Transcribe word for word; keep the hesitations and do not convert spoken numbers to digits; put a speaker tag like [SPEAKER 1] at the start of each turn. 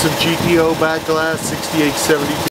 [SPEAKER 1] some G T O back glass, sixty-eight seventy-two.